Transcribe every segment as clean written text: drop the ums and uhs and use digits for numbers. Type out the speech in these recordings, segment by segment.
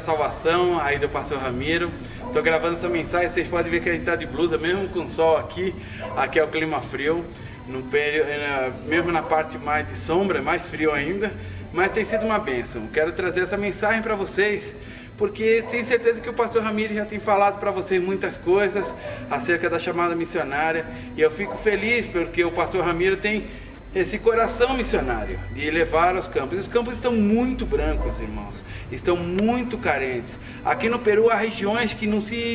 Salvação, aí do pastor Ramiro. Estou gravando essa mensagem, vocês podem ver que a gente está de blusa, mesmo com sol aqui. Aqui é o clima frio, mesmo na parte mais de sombra, mais frio ainda. Mas tem sido uma bênção. Quero trazer essa mensagem para vocês, porque tenho certeza que o pastor Ramiro já tem falado para vocês muitas coisas acerca da chamada missionária. E eu fico feliz porque o pastor Ramiro tem esse coração missionário de levar aos campos. Os campos estão muito brancos, irmãos, estão muito carentes. Aqui no Peru há regiões que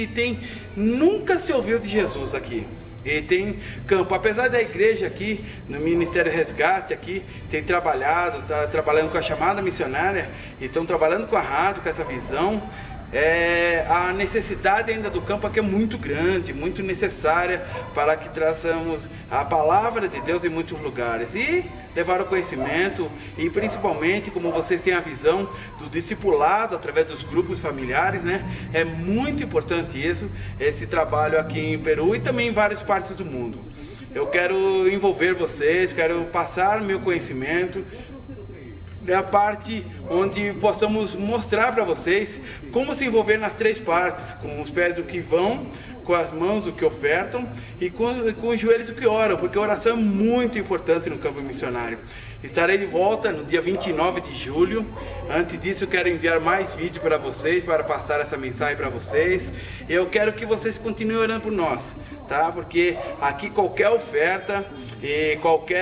nunca se ouviu de Jesus aqui. E tem campo, apesar da igreja aqui, no Ministério Resgate aqui, está trabalhando com a chamada missionária, estão trabalhando com a rádio, com essa visão. A necessidade ainda do campo aqui é muito grande, muito necessária para que traçamos a palavra de Deus em muitos lugares e levar o conhecimento, e principalmente, como vocês têm a visão do discipulado através dos grupos familiares, né? É muito importante esse trabalho aqui em Peru e também em várias partes do mundo. Eu quero envolver vocês, quero passar meu conhecimento, é a parte onde possamos mostrar para vocês como se envolver nas três partes, com os pés do que vão, com as mãos o que ofertam e com os joelhos o que oram, porque a oração é muito importante no campo missionário. Estarei de volta no dia 29 de julho. Antes disso eu quero enviar mais vídeo para vocês, para passar essa mensagem para vocês. Eu quero que vocês continuem orando por nós, tá? Porque aqui qualquer oferta e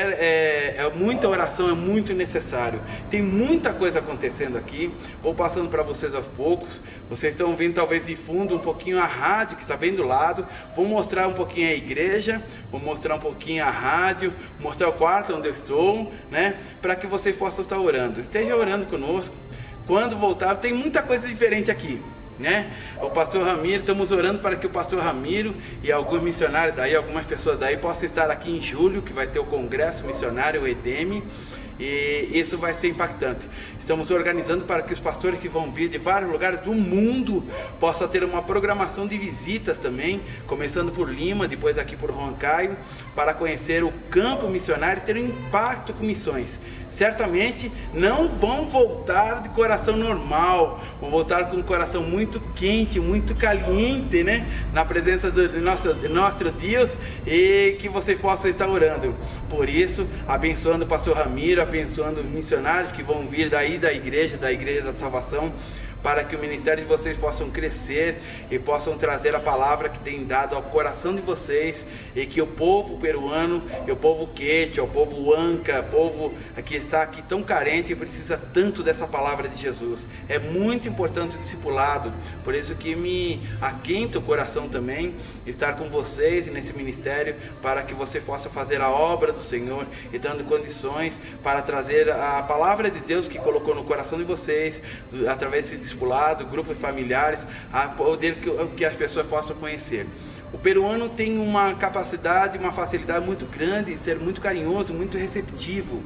muita oração é muito necessário. Tem muita coisa acontecendo aqui. Vou passando para vocês aos poucos. Vocês estão vendo talvez de fundo um pouquinho a rádio que está bem do lado. Vou mostrar um pouquinho a igreja, vou mostrar um pouquinho a rádio, mostrar o quarto onde eu estou, né? Para que vocês possam estar orando. Esteja orando conosco. Quando voltar, tem muita coisa diferente aqui, né? O pastor Ramiro, estamos orando para que o pastor Ramiro e alguns missionários daí, algumas pessoas daí possam estar aqui em julho, que vai ter o congresso missionário, o EDEME, e isso vai ser impactante. Estamos organizando para que os pastores que vão vir de vários lugares do mundo possam ter uma programação de visitas também, começando por Lima, depois aqui por Huancayo, para conhecer o campo missionário e ter um impacto com missões. Certamente não vão voltar de coração normal, vão voltar com um coração muito quente, muito caliente, né? Na presença do nosso Deus, e que vocês possam estar orando. Por isso, abençoando o pastor Ramiro, abençoando os missionários que vão vir daí da igreja da Salvação, para que o ministério de vocês possam crescer e possam trazer a palavra que tem dado ao coração de vocês, e que o povo peruano, o povo quechua, o povo Anca, o povo que está aqui tão carente, precisa tanto dessa palavra de Jesus. É muito importante o discipulado, por isso que me aquenta o coração também estar com vocês nesse ministério, para que vocês possam fazer a obra do Senhor e dando condições para trazer a palavra de Deus que colocou no coração de vocês, através desse discipulado, grupos familiares, a poder que as pessoas possam conhecer. O peruano tem uma capacidade, uma facilidade muito grande de ser muito carinhoso, muito receptivo,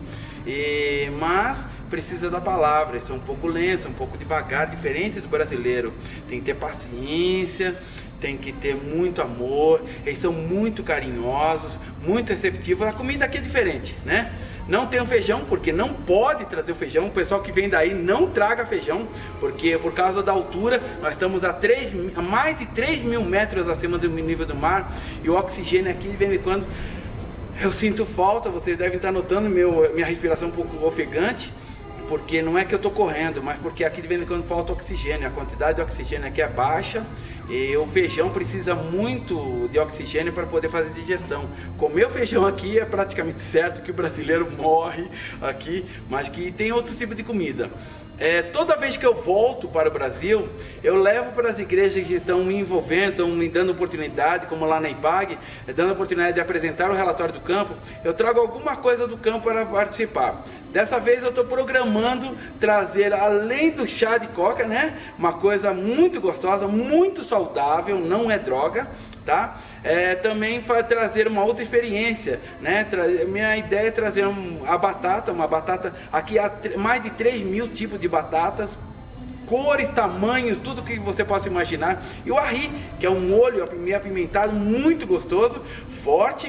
mas precisa da palavra, são um pouco lentos, um pouco devagar, diferente do brasileiro. Tem que ter paciência, tem que ter muito amor, eles são muito carinhosos, muito receptivos. A comida aqui é diferente, né? Não tem o feijão, porque não pode trazer o feijão. O pessoal que vem daí não traga feijão, porque por causa da altura, nós estamos a mais de 3.000 metros acima do nível do mar, e o oxigênio aqui, de vez em quando, eu sinto falta. Vocês devem estar notando minha respiração um pouco ofegante, porque não é que eu estou correndo, mas porque aqui de vez em quando falta oxigênio. A quantidade de oxigênio aqui é baixa, e o feijão precisa muito de oxigênio para poder fazer digestão. Comer o feijão aqui é praticamente certo que o brasileiro morre aqui, mas que tem outro tipo de comida. Toda vez que eu volto para o Brasil, eu levo para as igrejas que estão me envolvendo, estão me dando oportunidade, como lá na IPAG, dando a oportunidade de apresentar o relatório do campo. Eu trago alguma coisa do campo para participar. Dessa vez eu estou programando trazer, além do chá de coca, né, uma coisa muito gostosa, muito saudável, não é droga, tá? Também trazer uma outra experiência, né? Minha ideia é trazer uma batata, aqui há mais de 3.000 tipos de batatas, cores, tamanhos, tudo que você possa imaginar. E o arri, que é um molho meio apimentado, muito gostoso, forte,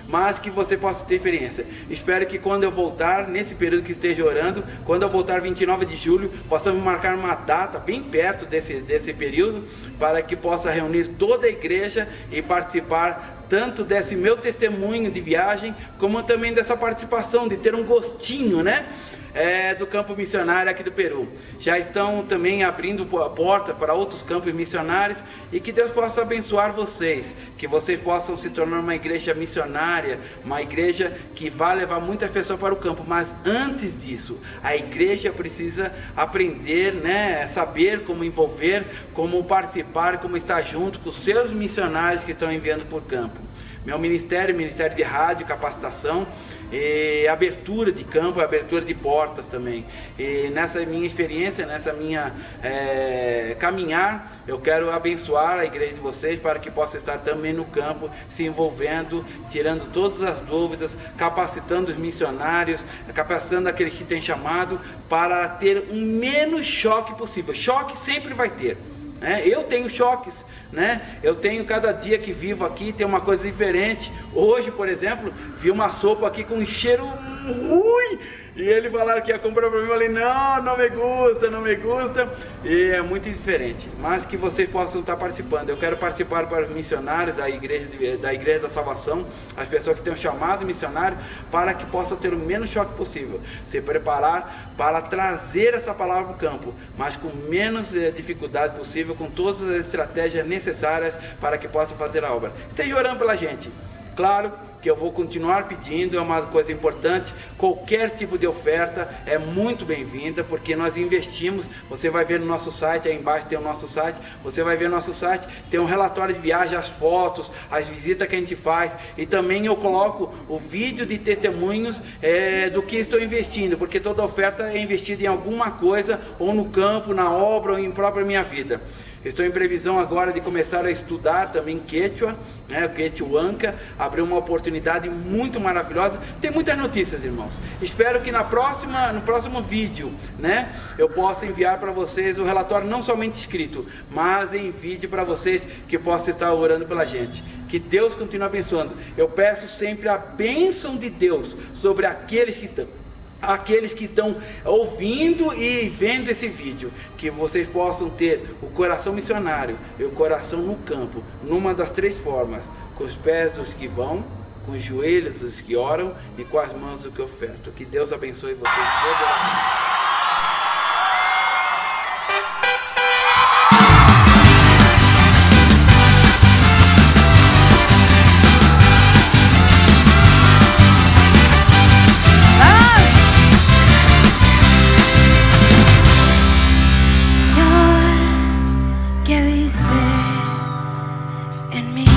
mas que você possa ter experiência. Espero que quando eu voltar, nesse período que esteja orando, quando eu voltar 29 de julho, possamos marcar uma data bem perto desse período, para que possa reunir toda a igreja e participar tanto desse meu testemunho de viagem, como também dessa participação, de ter um gostinho, né? Do campo missionário aqui do Peru. Já estão também abrindo a porta para outros campos missionários, e que Deus possa abençoar vocês, que vocês possam se tornar uma igreja missionária, uma igreja que vai levar muitas pessoas para o campo. Mas antes disso, a igreja precisa aprender, né, saber como envolver, como participar, como estar junto com os seus missionários que estão enviando por campo. Meu ministério de rádio, capacitação, e abertura de campo, abertura de portas também. E nessa minha experiência, nessa minha caminhar, eu quero abençoar a igreja de vocês para que possa estar também no campo, se envolvendo, tirando todas as dúvidas, capacitando os missionários, capacitando aqueles que têm chamado, para ter um menos choque possível. Choque sempre vai ter. Eu tenho choques, né? Eu tenho, cada dia que vivo aqui tem uma coisa diferente. Hoje, por exemplo, vi uma sopa aqui com um cheiro ruim, e ele falaram que ia comprar para mim. Eu falei, não me gusta, e é muito diferente. Mas que vocês possam estar participando. Eu quero participar para os missionários da Igreja da Salvação, as pessoas que têm um chamado missionário, para que possam ter o menos choque possível, se preparar para trazer essa palavra para o campo, mas com menos dificuldade possível, com todas as estratégias necessárias para que possam fazer a obra. Esteja orando pela gente. Claro que eu vou continuar pedindo, é uma coisa importante. Qualquer tipo de oferta é muito bem-vinda, porque nós investimos. Você vai ver no nosso site, aí embaixo tem o nosso site, você vai ver no nosso site, tem um relatório de viagem, as fotos, as visitas que a gente faz, e também eu coloco o vídeo de testemunhos do que estou investindo, porque toda oferta é investida em alguma coisa, ou no campo, na obra, ou em própria minha vida. Estou em previsão agora de começar a estudar também Quechua, o Quechuanca, abriu uma oportunidade muito maravilhosa. Tem muitas notícias, irmãos. Espero que no próximo vídeo, eu possa enviar para vocês o relatório, não somente escrito, mas em vídeo, para vocês que possam estar orando pela gente. Que Deus continue abençoando. Eu peço sempre a bênção de Deus sobre aqueles que estão ouvindo e vendo esse vídeo, que vocês possam ter o coração missionário e o coração no campo, numa das três formas: com os pés dos que vão, com os joelhos dos que oram e com as mãos do que ofertam. Que Deus abençoe vocês todos. Que viste en mí.